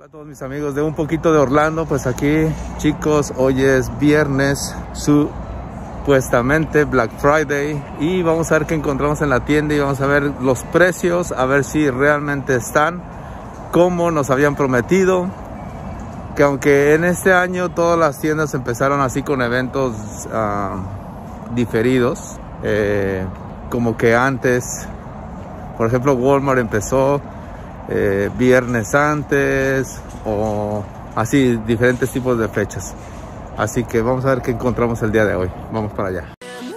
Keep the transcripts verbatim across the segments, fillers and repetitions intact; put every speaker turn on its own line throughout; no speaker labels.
Hola a todos mis amigos de Un Poquito de Orlando. Pues aquí, chicos, hoy es viernes, supuestamente Black Friday, y vamos a ver qué encontramos en la tienda y vamos a ver los precios, a ver si realmente están como nos habían prometido. Que aunque en este año todas las tiendas empezaron así con eventos uh, diferidos, eh, como que antes, por ejemplo, Walmart empezó Eh, viernes antes, o así, diferentes tipos de fechas. Así que vamos a ver qué encontramos el día de hoy. Vamos para allá.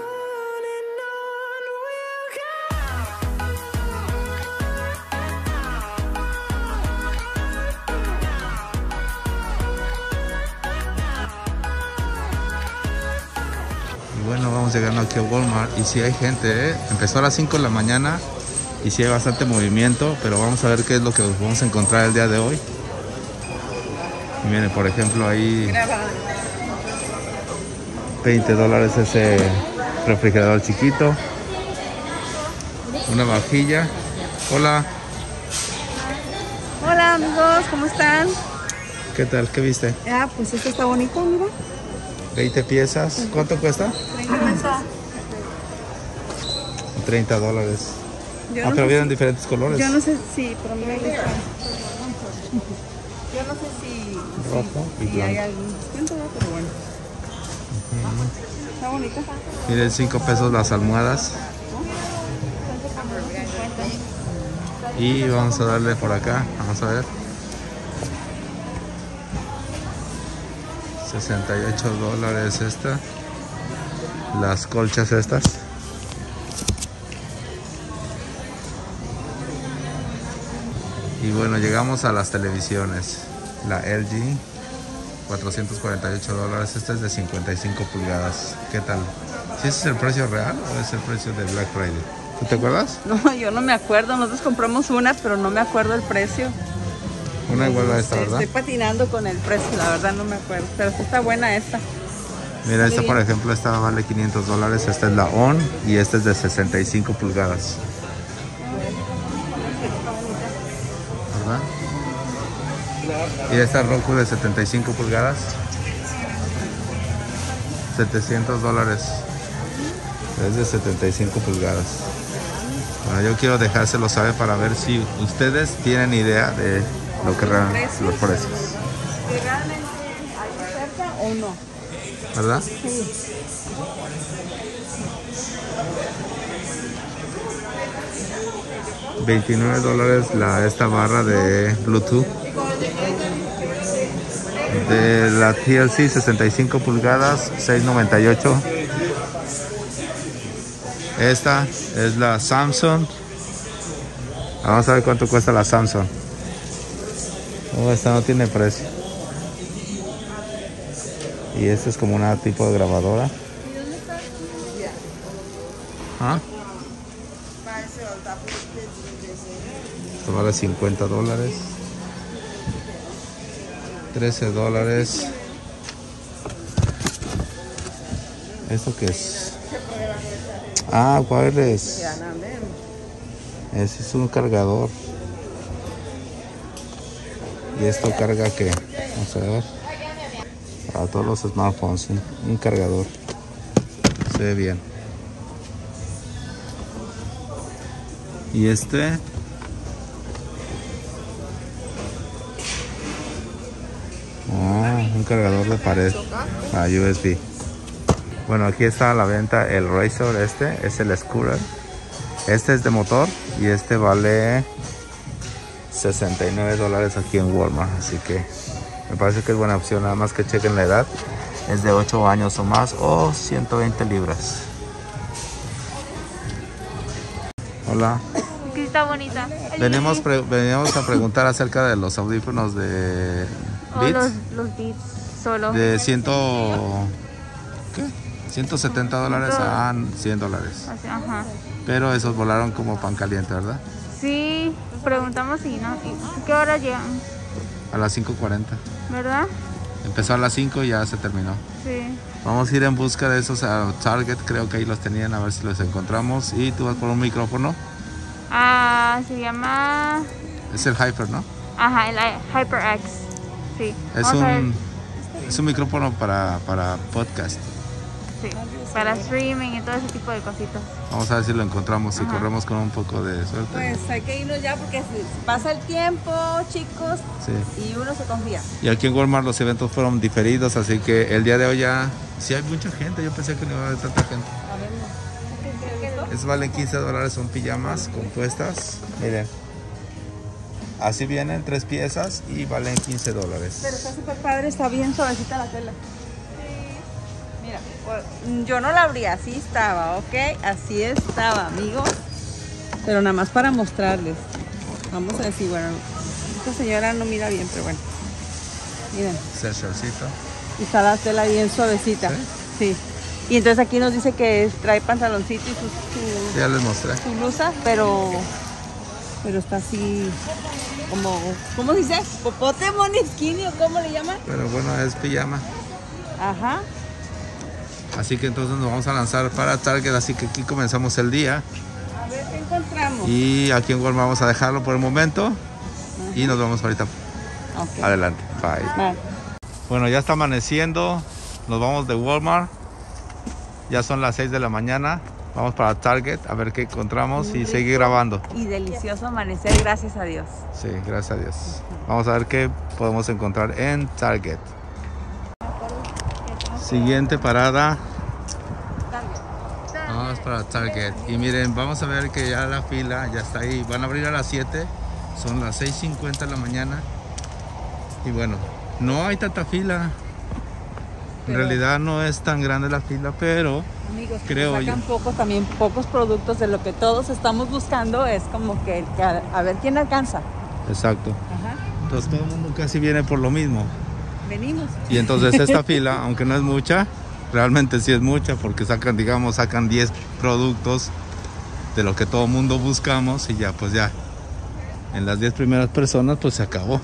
Y bueno, vamos llegando aquí a Walmart y si hay gente, ¿eh? Empezó a las cinco de la mañana y sí hay bastante movimiento, pero vamos a ver qué es lo que vamos a encontrar el día de hoy. Y miren, por ejemplo, ahí veinte dólares ese refrigerador chiquito. Una vajilla. Hola.
Hola amigos, ¿cómo están?
¿Qué tal? ¿Qué viste?
Ah, pues este está bonito, mira.
veinte piezas. ¿Cuánto cuesta? treinta dólares.
Yo
Ah,
no
pero
sé
vienen
si,
diferentes colores.
Yo no sé si, pero mira, ahí está. Yo no sé si,
Rojo
si,
y
si hay
blanco.
algún descuento, ¿verdad? Pero bueno.
Uh-huh.
Está bonita.
Miren, cinco pesos las almohadas. Y vamos a darle por acá, vamos a ver. sesenta y ocho dólares esta. Las colchas estas. Y bueno, llegamos a las televisiones. La L G, cuatrocientos cuarenta y ocho dólares. Esta es de cincuenta y cinco pulgadas. ¿Qué tal? ¿Sí ese es el precio real o es el precio de Black Friday? ¿Tú te acuerdas?
No, yo no me acuerdo. Nosotros compramos una, pero no me acuerdo el precio.
Una igual a esta, ¿verdad?
Estoy patinando con el precio, la verdad no me acuerdo. Pero sí está buena esta.
Mira, esta
Muy
por
bien.
ejemplo, esta vale quinientos dólares. Esta es la O N y esta es de sesenta y cinco pulgadas. ¿Verdad? Y esta Roku de setenta y cinco pulgadas. setecientos dólares. Es de setenta y cinco pulgadas. Bueno, yo quiero dejárselo saber para ver si ustedes tienen idea de lo que realmente los precios.
¿Que realmente hay oferta o no?
¿Verdad?
Sí.
veintinueve dólares la esta barra de Bluetooth de la T L C, sesenta y cinco pulgadas, seis noventa y ocho. Esta es la Samsung. Vamos a ver cuánto cuesta la Samsung. Oh, esta no tiene precio. Y esta es como una tipo de grabadora. ¿Ah? Esto vale cincuenta dólares. trece dólares. ¿Esto qué es? Ah, wireless. Ese es un cargador. ¿Y esto carga qué? Vamos a ver. Para todos los smartphones, ¿sí? Un cargador. Se ve bien. Y este ah, un cargador de pared a U S B. Bueno, aquí está a la venta el Razor. Este es el Scooter. Este es de motor y este vale sesenta y nueve dólares aquí en Walmart. Así que me parece que es buena opción. Nada más que chequen la edad. Es de ocho años o más o ciento veinte libras. Hola.
Que está bonita.
Venimos, pre venimos a preguntar acerca de los audífonos de
Oh,
Beats.
los, los beats solo.
De ciento, ¿qué? ciento setenta dólares a cien dólares.
Así, ajá.
Pero esos volaron como pan caliente, ¿verdad?
Sí, preguntamos si no. ¿Y qué hora llegan?
A las cinco cuarenta.
¿Verdad?
Empezó a las cinco y ya se terminó.
Sí.
Vamos a ir en busca de esos a Target. Creo que ahí los tenían, a ver si los encontramos. Y tú vas por un micrófono.
Ah, se llama...
Es el Hyper, ¿no?
Ajá, el HyperX. Sí.
Es
Vamos a ver.
un, es un micrófono para, para podcast.
Sí, para streaming y todo ese tipo de cositas.
Vamos a ver si lo encontramos, si
Ajá.
corremos con un poco de suerte.
Pues hay que irnos ya porque se- pasa el tiempo, chicos,
Sí.
y uno se confía.
Y aquí en Walmart los eventos fueron diferidos, así que el día de hoy ya sí hay mucha gente. Yo pensé que no iba a haber tanta gente.
A ver, ¿no?
Estos valen quince dólares, son pijamas compuestas. Miren, así vienen tres piezas y valen quince
Pero
dólares.
está súper padre, está bien suavecita la tela. Mira, pues, yo no la abrí, así estaba, ¿ok? Así estaba, amigos. Pero nada más para mostrarles. Vamos a decir, bueno, esta señora no mira bien, pero bueno. Miren,
Es el shortcito.
y está la tela bien suavecita.
¿Sí?
Sí. Y entonces aquí nos dice que trae pantaloncito y su, su,
Ya les mostré.
su blusa, pero pero está así como, ¿cómo se dice? Popote monisquini o cómo le llaman.
Pero bueno, es pijama.
Ajá.
Así que entonces nos vamos a lanzar para Target. Así que aquí comenzamos el día.
A ver qué encontramos.
Y aquí en Walmart vamos a dejarlo por el momento. Y nos vemos ahorita.
Ok.
Adelante. Bye.
Vale.
Bueno, ya está amaneciendo. Nos vamos de Walmart. Ya son las seis de la mañana. Vamos para Target a ver qué encontramos y seguir grabando.
Y delicioso amanecer, gracias a Dios.
Sí, gracias a Dios. Vamos a ver qué podemos encontrar en Target. Siguiente parada. Vamos para Target. Y miren, vamos a ver que ya la fila ya está ahí. Van a abrir a las siete. Son las seis cincuenta de la mañana. Y bueno, no hay tanta fila. En
Pero-
realidad no es tan grande la fila, pero
Amigos, que
Creo
sacan
yo.
pocos, también pocos productos de lo que todos estamos buscando. Es como que, que a, a ver quién alcanza.
exacto.
Ajá.
Entonces todo el mundo casi viene por lo mismo.
Venimos.
Y entonces esta fila, aunque no es mucha, realmente sí es mucha porque sacan, digamos, sacan diez productos de lo que todo mundo buscamos y ya, pues ya, en las diez primeras personas, pues se acabó.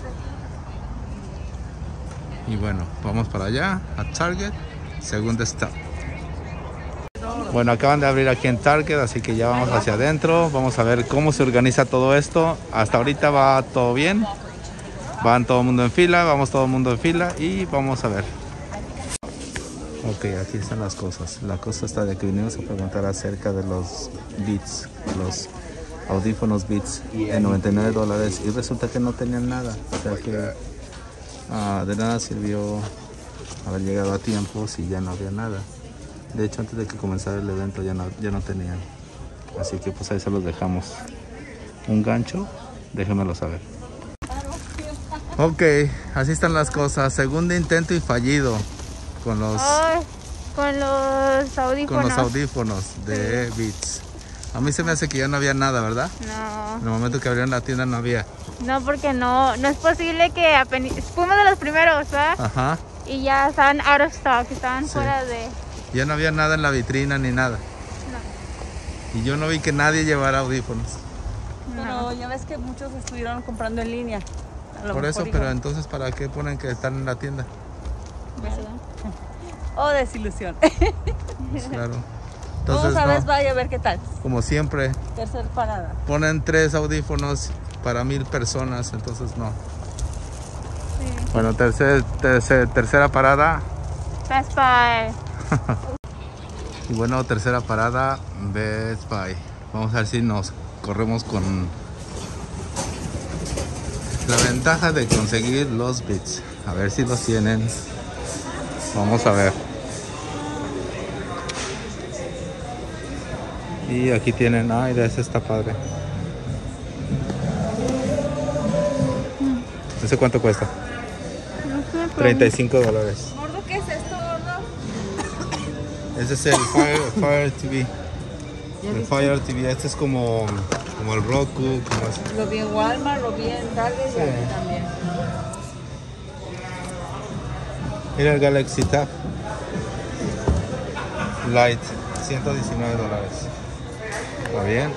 Y bueno, vamos para allá, a Target, segundo stop. Bueno, acaban de abrir aquí en Target, así que ya vamos hacia adentro. Vamos a ver cómo se organiza todo esto. Hasta ahorita va todo bien. Van todo el mundo en fila, vamos todo el mundo en fila y vamos a ver. Ok, aquí están las cosas. La cosa está de que vinimos a preguntar acerca de los Beats, los audífonos Beats en noventa y nueve dólares y resulta que no tenían nada. O sea que ah, de nada sirvió haber llegado a tiempo si ya no había nada. De hecho, antes de que comenzara el evento ya no, ya no tenían. Así que pues ahí se los dejamos. Un gancho, déjenmelo saber. Ok, así están las cosas. Segundo intento y fallido con los,
Ay, con los audífonos.
con los audífonos de Beats. A mí se me hace que ya no había nada, ¿verdad?
No,
En el momento que abrieron la tienda no había.
no, porque no, no es posible que apenas, fuimos de los primeros, ¿verdad?
Ajá.
Y ya estaban out of stock, estaban
Sí.
fuera de...
Ya no había nada en la vitrina ni nada. Y yo no vi que nadie llevara audífonos.
Pero ya ves que muchos estuvieron comprando en línea. A lo
Por eso,
mejor
pero
digo,
entonces ¿para qué ponen que están en la tienda?
oh, desilusión.
Claro.
Vamos
Entonces,
a ver,
no,
vaya a ver qué tal.
como siempre,
Tercer parada.
ponen tres audífonos para mil personas, entonces no.
Sí.
Bueno, tercer, tercer- tercera parada.
Best Buy.
Y bueno, tercera parada, Best Buy. Vamos a ver si nos corremos con la ventaja de conseguir los Beats. A ver si los tienen. Vamos a ver. Y aquí tienen, ay, de ese está padre. ¿Ese cuánto cuesta?
No sé, pero-
treinta y cinco dólares.
Gordo, ¿qué es esto, gordo?
Ese es el Fire, Fire T V. El Fire T V, este es como, como el Roku, como ese.
Lo vi en Walmart, lo vi en Target y
Sí.
aquí también.
Mira el Galaxy Tab Lite, ciento diecinueve dólares. ¿Está bien?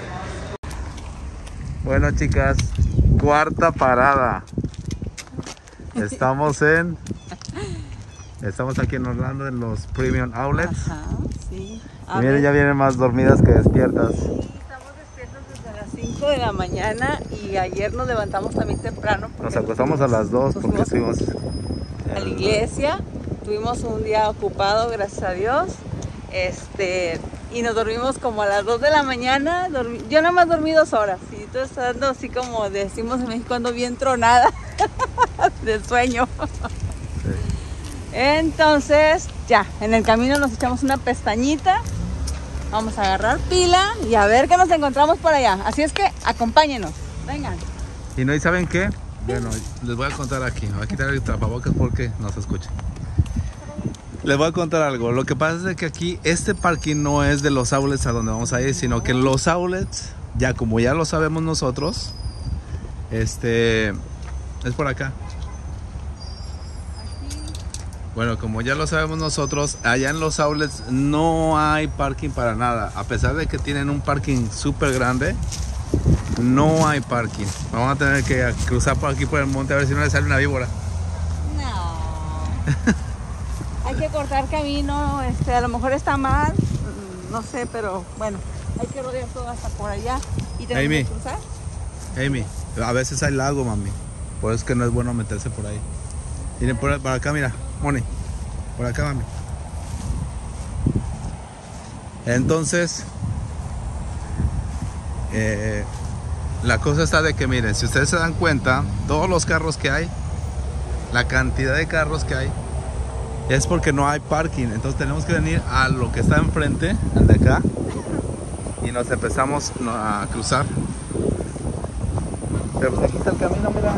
Bueno, chicas, cuarta parada. Estamos en... Estamos aquí en Orlando en los Premium Outlets.
Ajá, sí.
Y miren, ya vienen más dormidas que despiertas.
Estamos despiertos desde las cinco de la mañana y ayer nos levantamos también temprano.
Nos acostamos a las dos porque estuvimos
a la iglesia. Tuvimos un día ocupado, gracias a Dios. Este, y nos dormimos como a las dos de la mañana. Dormí, yo nada más dormí dos horas. Y tú estás dando así como decimos en México, ando bien tronada del sueño.
Sí.
Entonces, ya, en el camino nos echamos una pestañita. Vamos a agarrar pila y a ver qué nos encontramos por allá. Así es que acompáñenos. Vengan.
Y no, ¿y saben qué? Bueno, les voy a contar aquí. Voy a quitar el tapabocas porque no se escucha. Les voy a contar algo. Lo que pasa es que aquí este parking no es de los outlets a donde vamos a ir, sino que los outlets, ya como ya lo sabemos nosotros, este es por acá. Bueno, como ya lo sabemos nosotros, allá en los outlets no hay parking para nada. A pesar de que tienen un parking súper grande, no hay parking. Vamos a tener que cruzar por aquí por el monte a ver si no le sale una víbora.
No. Hay que cortar camino, este, a lo mejor está mal, no sé, pero bueno, hay que rodear todo hasta por allá y tenemos
Amy,
que cruzar.
Amy, a veces hay lago, mami. Por eso es que no es bueno meterse por ahí. Miren, por, por acá, mira, Moni, por acá, mami. Entonces, eh, la cosa está de que, miren, si ustedes se dan cuenta, todos los carros que hay, la cantidad de carros que hay, es porque no hay parking. Entonces tenemos que venir a lo que está enfrente, al de acá, y nos empezamos a cruzar. Pero pues aquí está el camino, mira.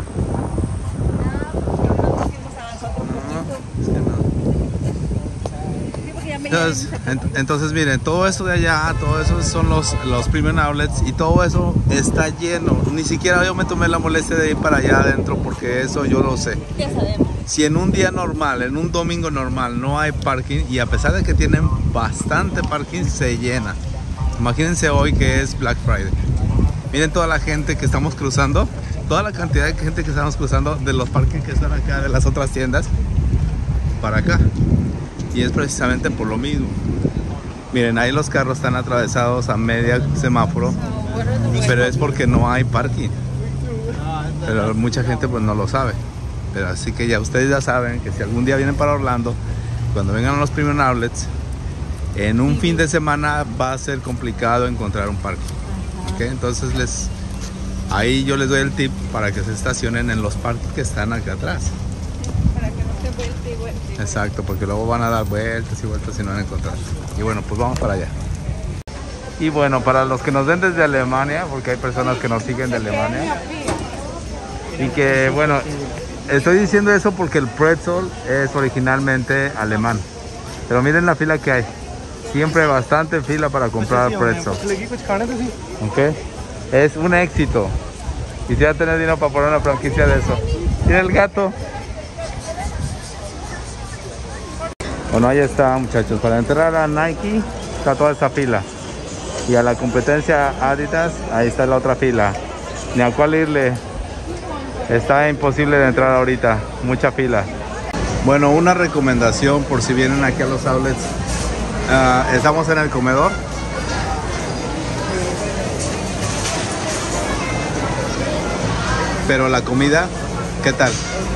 Entonces, ent entonces miren, todo eso de allá, todo eso son los, los premium outlets y todo eso está lleno. Ni siquiera yo me tomé la molestia de ir para allá adentro porque eso yo lo sé.
Ya sabemos.
Si en un día normal, en un domingo normal no hay parking, y a pesar de que tienen bastante parking, se llena. Imagínense hoy que es Black Friday. Miren toda la gente que estamos cruzando, toda la cantidad de gente que estamos cruzando de los parkings que están acá, de las otras tiendas, para acá. Y es precisamente por lo mismo. Miren, ahí los carros están atravesados a media semáforo, pero es porque no hay parking. Pero mucha gente pues no lo sabe. Pero así que ya ustedes ya saben que si algún día vienen para Orlando, cuando vengan a los premium outlets, en un fin de semana va a ser complicado encontrar un parking. ¿Okay? Entonces les, ahí yo les doy el tip para que se estacionen en los parques que están acá atrás.
Para que no se vuelte y vuelte.
Exacto, porque luego van a dar vueltas y vueltas y no van a encontrar. Y bueno, pues vamos para allá. Y bueno, para los que nos ven desde Alemania, porque hay personas que nos siguen de Alemania, y que bueno, estoy diciendo eso porque el pretzel es originalmente alemán. Pero miren la fila que hay. Siempre hay bastante fila para comprar pretzel. Okay. Es un éxito. Quisiera tener dinero para poner una franquicia de eso. Mira el gato. Bueno, ahí está, muchachos. Para entrar a Nike está toda esta fila. Y a la competencia Adidas, ahí está la otra fila. Ni a cuál irle. Está imposible de entrar ahorita. Mucha fila. Bueno, una recomendación por si vienen aquí a los outlets. Uh, estamos en el comedor. Pero la comida, ¿qué tal?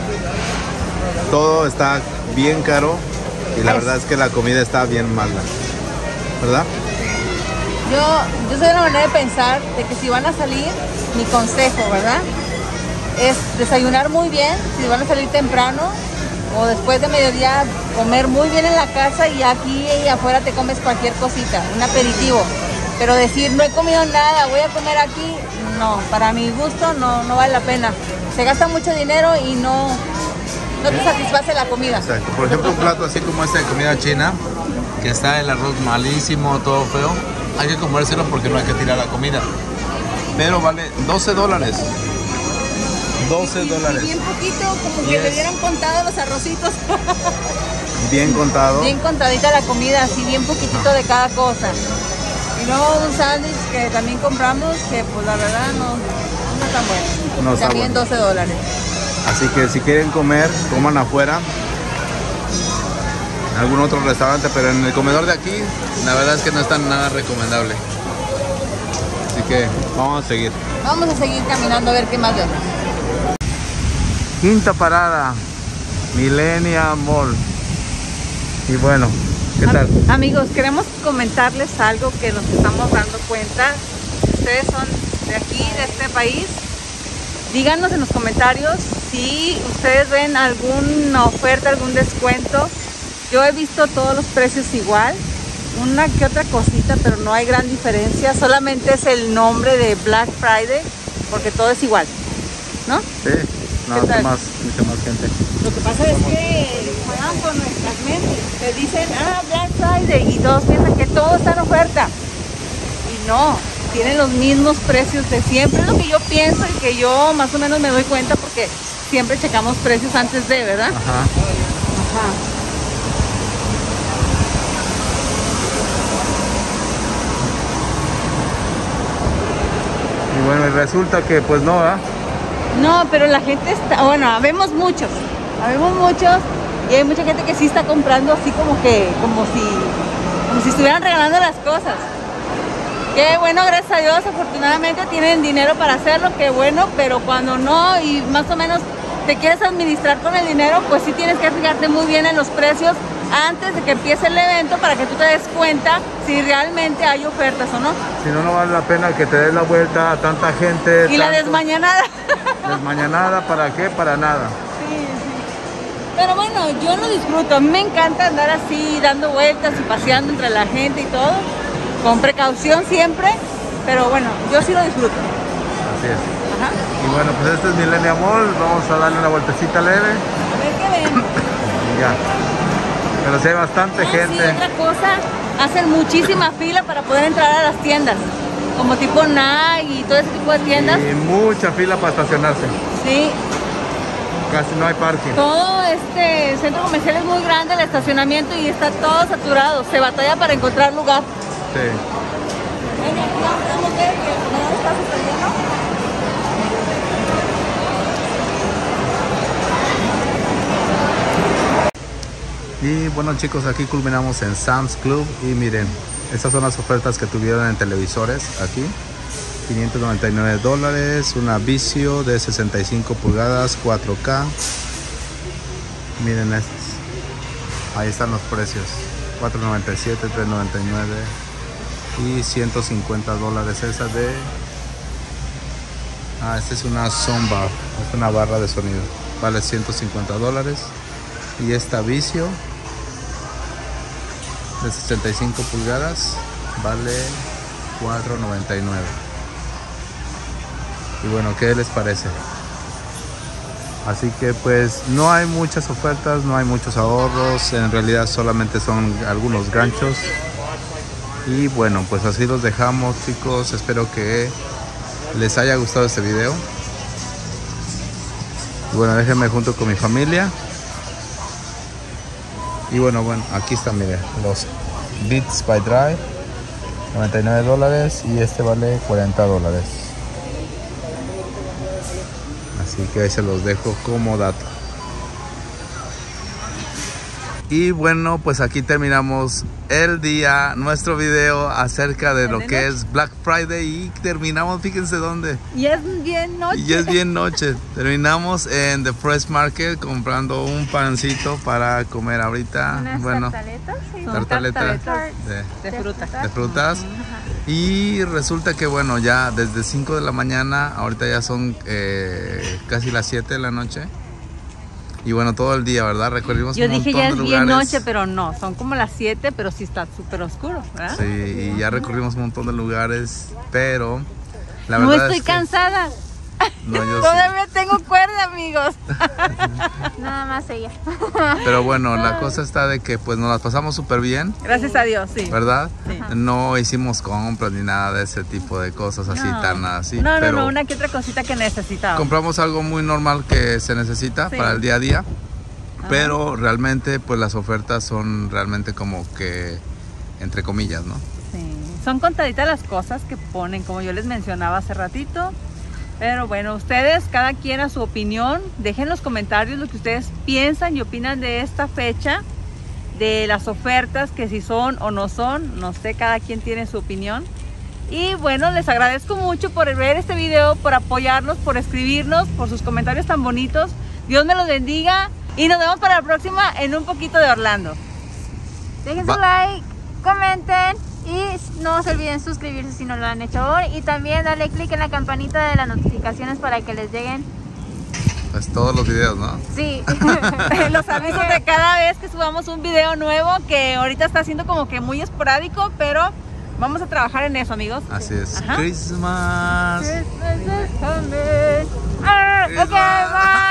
Todo está bien caro. Y la verdad es que la comida está bien mala, ¿verdad?
Yo, yo soy de una manera de pensar de que si van a salir, mi consejo, ¿verdad? Es desayunar muy bien, si van a salir temprano o después de mediodía, comer muy bien en la casa y aquí y afuera te comes cualquier cosita, un aperitivo. Pero decir, no he comido nada, voy a comer aquí, no, para mi gusto no, no vale la pena. Se gasta mucho dinero y no... no te satisface la comida.
Exacto. Por ejemplo, un plato así como este de comida china, que está el arroz malísimo, todo feo, hay que comérselo porque no hay que tirar la comida. Pero vale doce dólares. doce dólares.
Bien poquito, como que
Yes.
le hubieran contado los arrocitos.
Bien contado.
Bien contadita la comida, así bien poquitito de cada cosa. Y luego un sándwich que también compramos, que pues la verdad no, no es tan bueno.
No está
También
bueno.
doce dólares.
Así que si quieren comer, coman afuera. En algún otro restaurante, pero en el comedor de aquí, la verdad es que no está nada recomendable. Así que vamos a seguir.
Vamos a seguir caminando a ver qué más vemos.
Quinta parada, Millenia Mall. Y bueno, ¿qué tal?
Am- Amigos, queremos comentarles algo que nos estamos dando cuenta. Si ustedes son de aquí, de este país, díganos en los comentarios si ustedes ven alguna oferta, algún descuento. Yo he visto todos los precios igual, una que otra cosita, pero no hay gran diferencia. Solamente es el nombre de Black Friday, porque todo es igual, ¿no?
Sí, no,
¿Qué
hace
tal?
más, mucha más gente.
Lo que pasa es que juegan con nuestras mentes. Te dicen, ah, Black Friday, y todos piensan que todo está en oferta. Y no, tienen los mismos precios de siempre. Es lo que yo pienso y que yo más o menos me doy cuenta porque siempre checamos precios antes de, ¿verdad?
Ajá.
Ajá.
Y bueno, y resulta que pues no, ¿verdad?
No, pero la gente está, bueno, habemos muchos, habemos muchos y hay mucha gente que sí está comprando así como que, como si, como si estuvieran regalando las cosas. Qué bueno, gracias a Dios, afortunadamente tienen dinero para hacerlo, qué bueno, pero cuando no y más o menos te quieres administrar con el dinero, pues sí tienes que fijarte muy bien en los precios antes de que empiece el evento para que tú te des cuenta si realmente hay ofertas o no.
Si no, no vale la pena que te des la vuelta a tanta gente.
Y la
tanto-
desmañanada.
Desmañanada, ¿para qué? Para nada.
Sí, sí. Pero bueno, yo lo disfruto. A mí me encanta andar así, dando vueltas y paseando entre la gente y todo. Con precaución siempre. Pero bueno, yo sí lo disfruto.
Así es.
Ajá.
Y bueno, pues este es Millenia Mall. Vamos a darle una vueltecita leve.
A ver qué ven.
Y ya. Pero sí hay bastante
Ah,
gente.
sí, otra cosa, hacen muchísima fila para poder entrar a las tiendas. Como tipo Nike y todo ese tipo de tiendas.
Y mucha fila para estacionarse.
Sí,
Casi no hay parking.
todo este centro comercial es muy grande, el estacionamiento, y está todo saturado. Se batalla para encontrar lugar.
Sí.
Ven, aquí vamos a ver que no está sucediendo.
Y bueno, chicos, aquí culminamos en Sam's Club. Y miren, estas son las ofertas que tuvieron en televisores aquí. quinientos noventa y nueve dólares, una Vizio de sesenta y cinco pulgadas, cuatro K. Miren estos. Ahí están los precios. cuatro noventa y siete, tres noventa y nueve y ciento cincuenta dólares esa de... Ah, esta es una soundbar, es una barra de sonido. Vale ciento cincuenta dólares. Y esta Vizio de sesenta y cinco pulgadas vale cuatro noventa y nueve. Y bueno, ¿qué les parece? Así que pues no hay muchas ofertas, no hay muchos ahorros, en realidad solamente son algunos ganchos. Y bueno, pues así los dejamos, chicos. Espero que les haya gustado este video. Y bueno, déjenme junto con mi familia. Y bueno, bueno, aquí están, miren, los Beats by Dre, noventa y nueve dólares, y este vale cuarenta dólares. Así que ahí se los dejo como dato. Y bueno, pues aquí terminamos el día, nuestro video acerca de lo que es Black Friday. Y terminamos, fíjense dónde.
Y es bien noche.
Y es bien noche. Terminamos en The Fresh Market comprando un pancito para comer ahorita.
Unas
Bueno,
tartaletas, sí.
Son
tartaletas
tartaletas
de,
de fruta.
de frutas. Y resulta que bueno, ya desde cinco de la mañana, ahorita ya son eh, casi las siete de la noche. Y bueno, todo el día, ¿verdad? Recorrimos
Yo
un
dije
montón
ya
de
es
lugares.
bien noche, pero no, son como las siete, pero sí está súper oscuro, ¿verdad?
Sí, y ya recorrimos un montón de lugares, pero la
no
verdad
estoy
es que
cansada.
no, yo sí.
Todavía tengo cuerda, amigos.
Nada más ella.
Pero bueno, la cosa está de que pues nos las pasamos súper bien,
Gracias a Dios, sí.
¿verdad?
Sí.
No hicimos compras ni nada de ese tipo de cosas así,
No.
tan así.
No, no,
pero
no, una que otra cosita que necesitaba.
compramos algo muy normal que se necesita
Sí.
para el día a día.
Ajá.
Pero realmente pues las ofertas son realmente como que entre comillas, ¿no?
Sí. Son contaditas las cosas que ponen, como yo les mencionaba hace ratito. Pero bueno, ustedes, cada quien a su opinión. Dejen en los comentarios lo que ustedes piensan y opinan de esta fecha, de las ofertas, que si son o no son. No sé, cada quien tiene su opinión. Y bueno, les agradezco mucho por ver este video, por apoyarnos, por escribirnos, por sus comentarios tan bonitos. Dios me los bendiga y nos vemos para la próxima en un poquito de Orlando.
Dejen su like, comenten y no se olviden suscribirse si no lo han hecho aún. Y también darle click en la campanita de las notificaciones para que les lleguen
pues todos los videos, ¿no?
Sí.
Los avisos de cada vez que subamos un video nuevo, que ahorita está siendo como que muy esporádico, pero vamos a trabajar en eso, amigos.
Así es.
Ajá.
Christmas.
Christmas is coming. Ah, okay, bye.